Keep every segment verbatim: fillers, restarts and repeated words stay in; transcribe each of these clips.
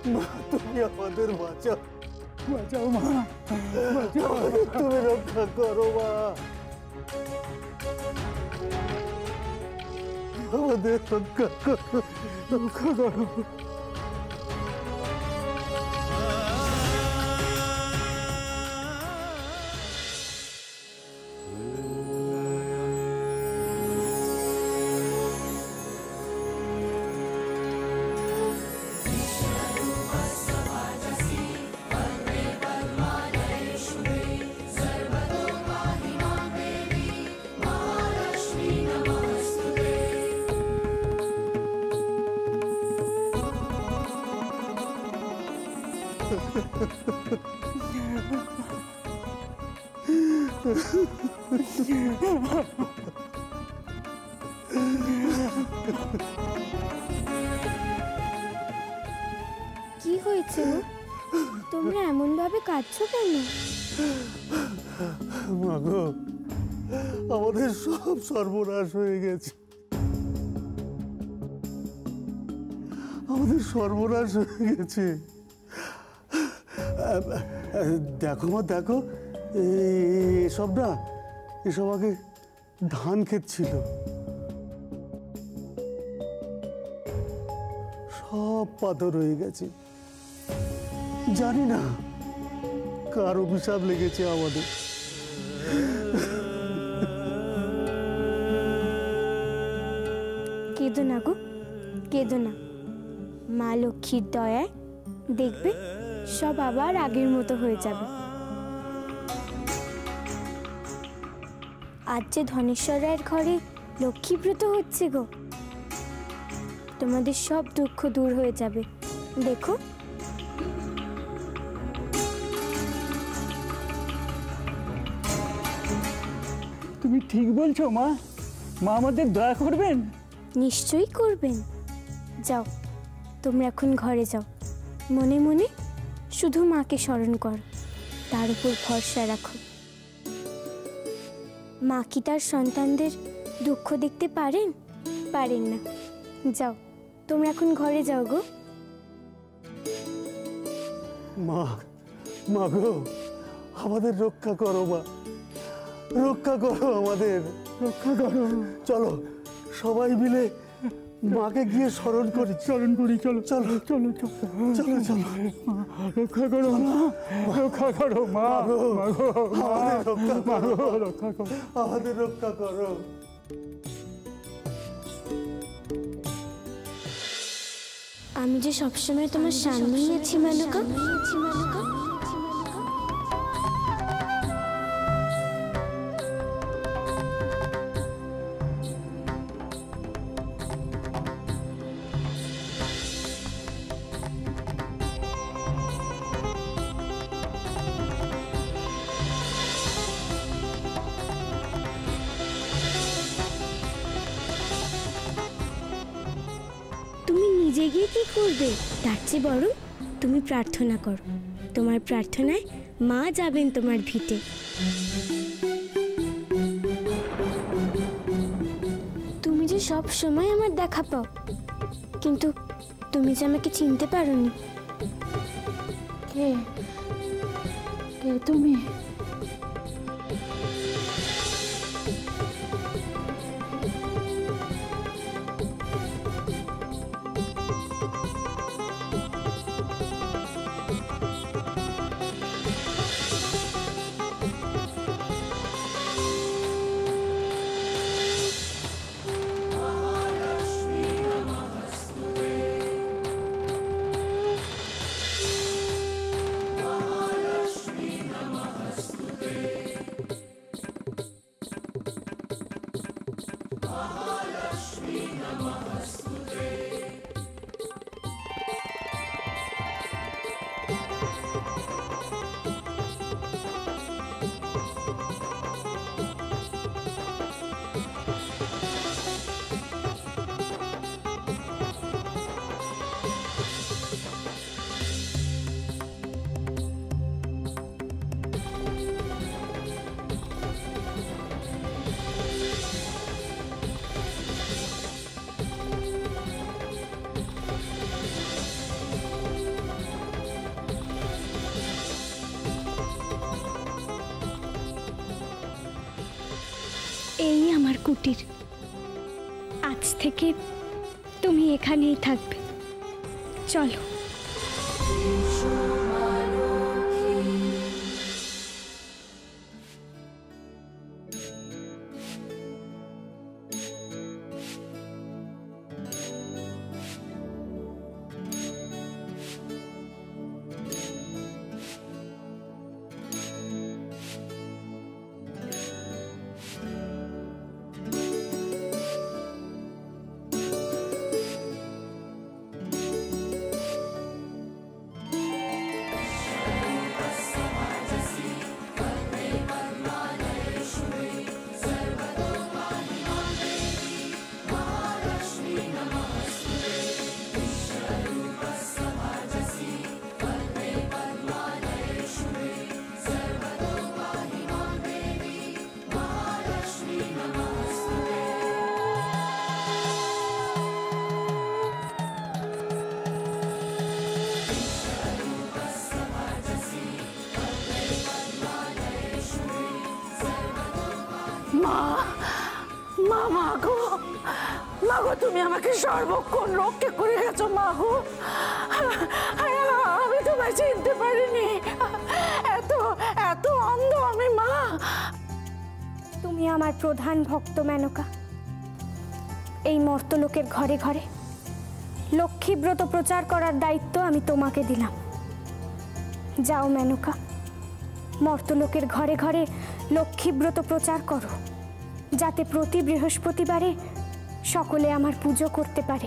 মা তুমি আমাদের বাঁচাও, বাঁচাও মা, বাঁচাও, তুমি রক্ষা করো মা, আমাদের রক্ষা করো, রক্ষা করো। কি হয়েছে? তোমরা এমন ভাবে কাঁদছো কেন? মাগো, আমাদের সব সর্বনাশ হয়ে গেছে, আমাদের সর্বনাশ হয়ে গেছে। দেখো মা, দেখো এসব না, এসব আগে ধান ক্ষেত ছিল, সব পাথর হয়ে গেছে। জানি না কার অভিশাপ লেগেছে আমাদের। কেঁদো না গো, কেঁদো না। মা লক্ষ্মীর দয়ায় দেখবে সব আবার আগের মতো হয়ে যাবে। আজ যে ধনেশ্বর রায়ের ঘরে লক্ষ্মীব্রত হচ্ছে গো, তোমাদের সব দুঃখ দূর হয়ে যাবে, দেখো। তুমি ঠিক বলছো মা, মা আমাদের দয়া করবেন। নিশ্চয়ই করবেন। যাও, তোমরা এখন ঘরে যাও, মনে মনে শুধু মাকে স্মরণ করো, তার উপর ভরসা রাখো। মা কি তার সন্তানদের দুঃখ দেখতে পারেন? পারেন না। যাও, তোমরা এখন ঘরে যাও গো। মা, মা গো, আমাদের রক্ষা করো মা, রক্ষা করো আমাদের, রক্ষা করো। চলো সবাই মিলে মাকে গিয়ে স্মরণ করি, স্মরণ করি, চলো চলো চলো চলো চলো চলো। রক্ষা করো মা, রক্ষা করো মা, আমাদের রক্ষা করো, রক্ষা করো, আমাদের রক্ষা করো। আমি যে সবসময় তোমার সামনেই আছি মেনকা। তুমি নিজে গিয়ে কি করবে? তার চেয়ে বরং তুমি প্রার্থনা করো, তোমার প্রার্থনায় মা যাবেন তোমার ভিটে। তুমি যে সব সময় আমার দেখা পাও, কিন্তু তুমি যে আমাকে চিনতে পারোনি। কে কে তুমি? কুটির। আজ থেকে তুমি এখানেই থাকবে। চলো। মা মা মা গো মা গো, তুমি আমাকে সর্বক্ষণ রক্ষা করে গেছো মা গো। আমি তোমায় চিনতে পারিনি, এত এত অন্ধ আমি মা। তুমি আমার প্রধান ভক্ত মেনকা। এই মর্তলোকের ঘরে ঘরে লক্ষ্মীব্রত প্রচার করার দায়িত্ব আমি তোমাকে দিলাম। যাও মেনকা, মর্তলোকের ঘরে ঘরে লক্ষ্মীব্রত প্রচার করো, যাতে প্রতি বৃহস্পতিবারে সকলে আমার পুজো করতে পারে।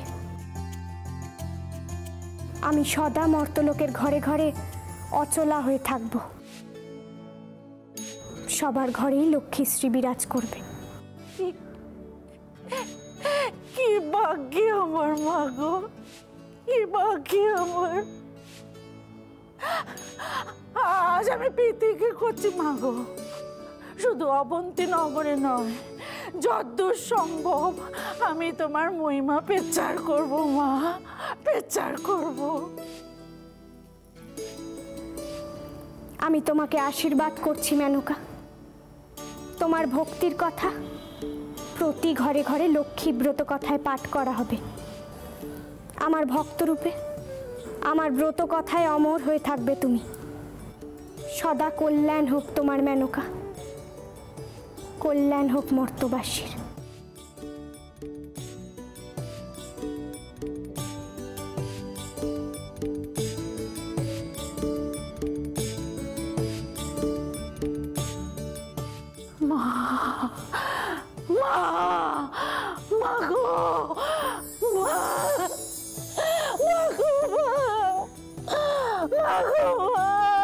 আমি সদা মর্তলোকের ঘরে ঘরে অচলা হয়ে থাকব। সবার ঘরেই লক্ষ্মীশ্রী বিরাজ করবে। কি ভাগ্য আমার মা গো, কি ভাগ্য আমার। আজ আমি প্রীতিকে করছি মা গো, শুধু অবন্তী নগরে নয়, যদ্দূর সম্ভব আমি তোমার মহিমা প্রচার করব মা, প্রচার করব। আমি তোমাকে আশীর্বাদ করছি মেনকা। তোমার ভক্তির কথা প্রতি ঘরে ঘরে লক্ষ্মীব্রত কথায় পাঠ করা হবে। আমার ভক্তরূপে আমার ব্রত কথায় অমর হয়ে থাকবে তুমি। সদা কল্যাণ হোক তোমার মেনকা, কল্যাণ হোক মর্তবাসীর। মা মা মা গো, মা মা গো, মা মা গো, মা।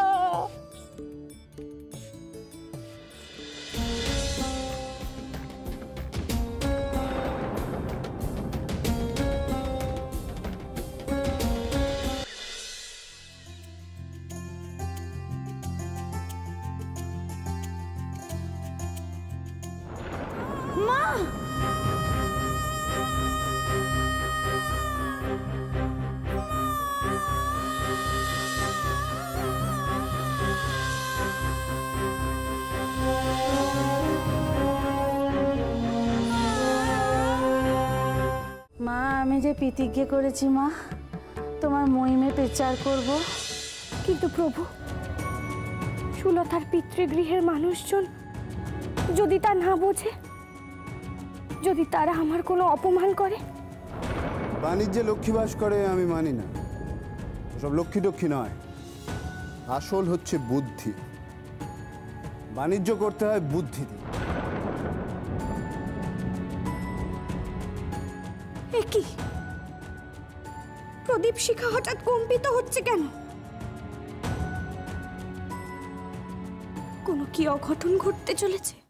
মা, আমি যে প্রতিজ্ঞা করেছি মা, তোমার মহিমে প্রচার করব। কিন্তু প্রভু, সুলতার পিতৃগৃহের মানুষজন যদি তা না বোঝে, যদি তারা আমার কোনো অপমান করে। বাণিজ্যে লক্ষ্মী বাস করে আমি মানি না। সব লক্ষ্মী টক্ষ্মী নয়, আসল হচ্ছে বুদ্ধি। বাণিজ্য করতে হয় বুদ্ধি দিয়ে। এ কি, প্রদীপ শিখা হঠাৎ কম্পিত হচ্ছে কেন? কোনো কি অঘটন ঘটতে চলেছে?